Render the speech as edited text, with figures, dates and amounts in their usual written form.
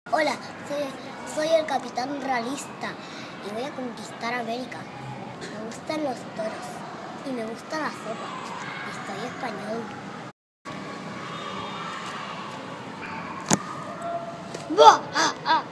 Hola, soy el capitán realista y voy a conquistar América. Me gustan los toros y me gusta la sopa. Y soy español. ¡Buah! ¡Ah, ah!